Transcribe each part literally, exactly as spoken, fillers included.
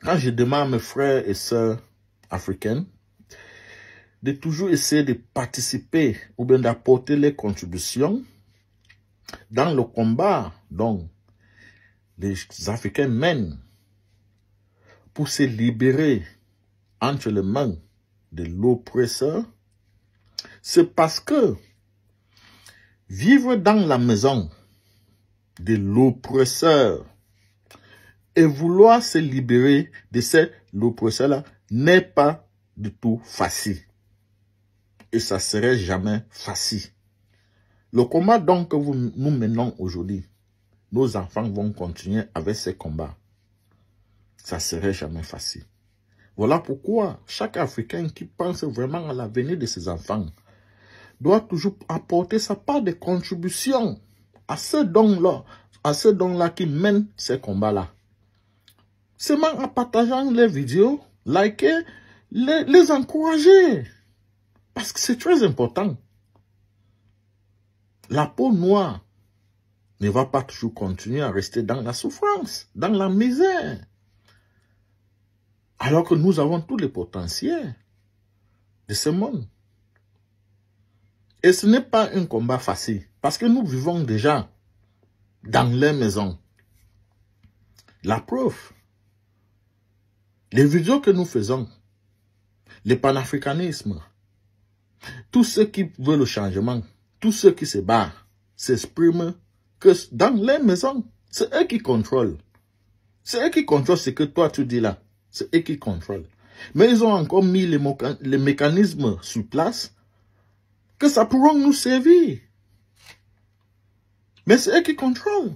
quand je demande à mes frères et sœurs africains de toujours essayer de participer ou bien d'apporter les contributions dans le combat dont les Africains mènent pour se libérer entre les mains de l'oppresseur, c'est parce que vivre dans la maison de l'oppresseur et vouloir se libérer de cet oppresseur-là n'est pas du tout facile. Et ça serait jamais facile. Le combat donc que vous, nous menons aujourd'hui, nos enfants vont continuer avec ces combats. Ça serait jamais facile. Voilà pourquoi chaque Africain qui pense vraiment à l'avenir de ses enfants doit toujours apporter sa part de contribution à ce don-là, à ce don-là qui mène ces combats-là. Seulement en partageant les vidéos, liker, les, les encourager. Parce que c'est très important. La peau noire ne va pas toujours continuer à rester dans la souffrance, dans la misère. Alors que nous avons tous les potentiels de ce monde. Et ce n'est pas un combat facile. Parce que nous vivons déjà dans les maisons. La preuve, les vidéos que nous faisons, le panafricanisme, tous ceux qui veulent le changement, tous ceux qui se battent, s'expriment que dans les maisons, c'est eux qui contrôlent. C'est eux qui contrôlent ce que toi tu dis là. C'est eux qui contrôlent. Mais ils ont encore mis les, les mécanismes sur place que ça pourra nous servir. Mais c'est eux qui contrôlent.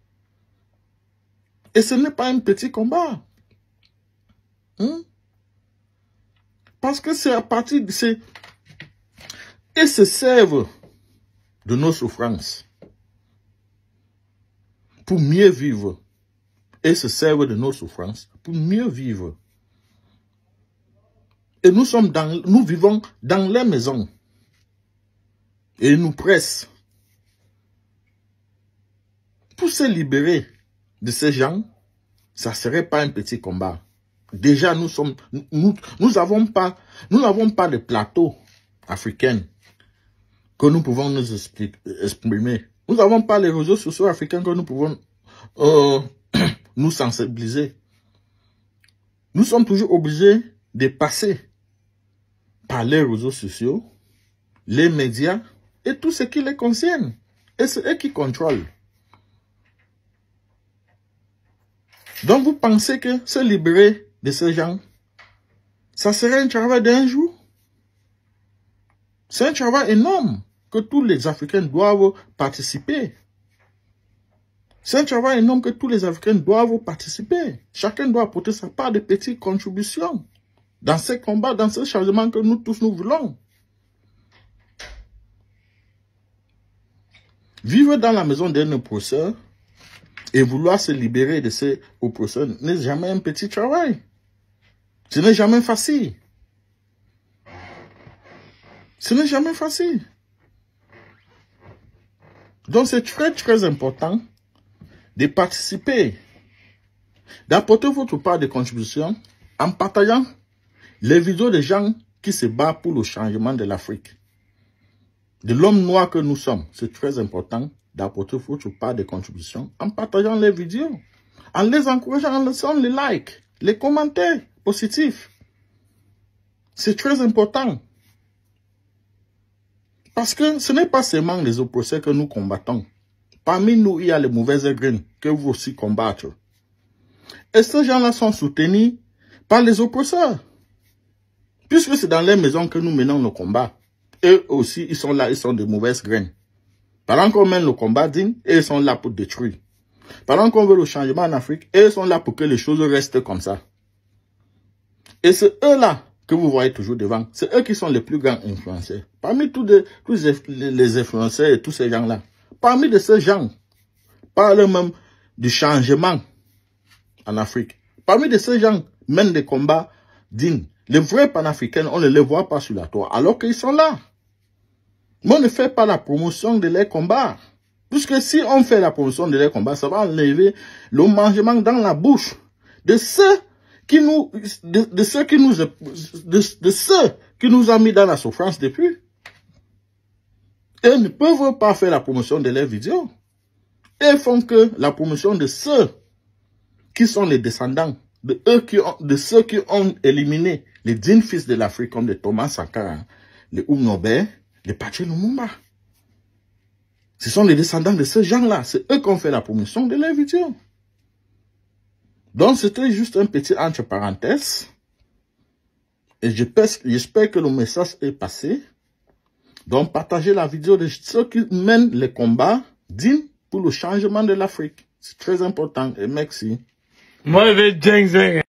Et ce n'est pas un petit combat. Hein? Parce que c'est à partir de ces... Ils se servent de nos souffrances pour mieux vivre. Ils se servent de nos souffrances pour mieux vivre. Et nous sommes dans, nous vivons dans les maisons. Et ils nous pressent. Pour se libérer de ces gens, ça ne serait pas un petit combat. Déjà, nous sommes, nous, nous avons pas, nous n'avons pas de plateau africain que nous pouvons nous exprimer. Nous n'avons pas les réseaux sociaux africains que nous pouvons euh, nous sensibiliser. Nous sommes toujours obligés de passer par les réseaux sociaux, les médias et tout ce qui les concerne. Et c'est eux qui contrôlent. Donc vous pensez que se libérer de ces gens, ça serait un travail d'un jour? C'est un travail énorme que tous les Africains doivent participer. C'est un travail énorme que tous les Africains doivent participer. Chacun doit apporter sa part de petites contributions dans ces combats, dans ce changement que nous tous nous voulons. Vivre dans la maison d'un oppresseur et vouloir se libérer de ces oppresseurs n'est jamais un petit travail. Ce n'est jamais facile. Ce n'est jamais facile. Donc c'est très très important de participer, d'apporter votre part de contribution en partageant les vidéos des gens qui se battent pour le changement de l'Afrique. De l'homme noir que nous sommes, c'est très important d'apporter votre part de contribution en partageant les vidéos, en les encourageant, en laissant les likes, les commentaires positifs. C'est très important. Parce que ce n'est pas seulement les oppresseurs que nous combattons. Parmi nous, il y a les mauvaises graines que vous aussi combattre. Et ces gens-là sont soutenus par les oppresseurs. Puisque c'est dans les maisons que nous menons le combat. Eux aussi, ils sont là, ils sont de mauvaises graines. Pendant qu'on mène le combat digne, ils sont là pour détruire. Pendant qu'on veut le changement en Afrique, ils sont là pour que les choses restent comme ça. Et c'est eux-là que vous voyez toujours devant. C'est eux qui sont les plus grands influenceurs. Parmi tous, de, tous les influenceurs et tous ces gens-là, parmi de ces gens, parlent même du changement en Afrique. Parmi de ces gens, mènent des combats dignes. Les vrais panafricains, on ne les voit pas sur la toile, alors qu'ils sont là. Mais on ne fait pas la promotion de leurs combats. Puisque si on fait la promotion de leurs combats, ça va enlever le mangement dans la bouche de ceux qui nous, de, de ceux qui nous, de, de ceux qui nous ont mis dans la souffrance depuis. Ils ne peuvent pas faire la promotion de leurs vidéos. Ils font que la promotion de ceux qui sont les descendants, de, eux qui ont, de ceux qui ont éliminé les dignes fils de l'Afrique, comme les Thomas Sankara, les Umnobe, les Patrice Lumumba. Ce sont les descendants de ces gens-là. C'est eux qui ont fait la promotion de leurs vidéos. Donc, c'était juste un petit entre parenthèses. Et j'espère que le message est passé. Donc, partagez la vidéo de ceux qui mènent les combats dignes pour le changement de l'Afrique. C'est très important et merci. Moi, je vais